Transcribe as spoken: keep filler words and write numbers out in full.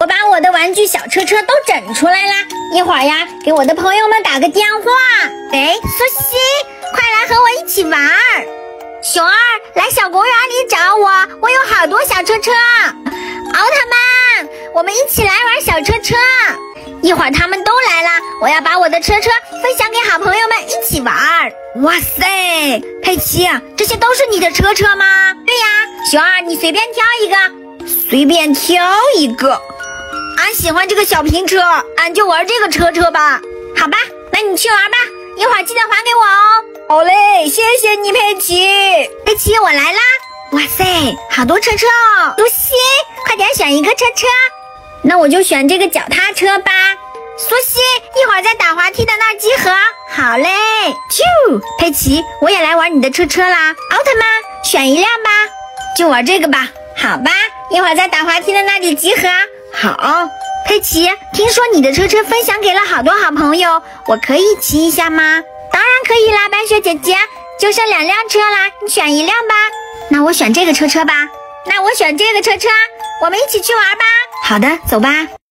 我把我的玩具小车车都整出来啦，一会儿呀，给我的朋友们打个电话。喂，苏西，快来和我一起玩儿。熊二，来小公园里找我，我有好多小车车。奥特曼，我们一起来玩小车车。一会儿他们都来了，我要把我的车车分享给好朋友们一起玩。哇塞，佩奇，这些都是你的车车吗？对呀，熊二，你随便挑一个。随便挑一个。俺喜欢这个小平车，俺就玩这个车车吧。好吧，那你去玩吧，一会儿记得还给我哦。好嘞，谢谢你，佩奇。佩奇，我来啦！哇塞，好多车车哦！苏西，快点选一个车车。那我就选这个脚踏车吧。苏西，一会儿在打滑梯的那儿集合。好嘞，啾！佩奇，我也来玩你的车车啦。奥特曼，选一辆吧，就玩这个吧。好吧，一会儿在打滑梯的那里集合。好，佩奇，听说你的车车分享给了好多好朋友，我可以骑一下吗？当然可以啦，白雪姐姐，就剩两辆车啦，你选一辆吧。那我选这个车车吧。那我选这个车车，我们一起去玩吧。好的，走吧。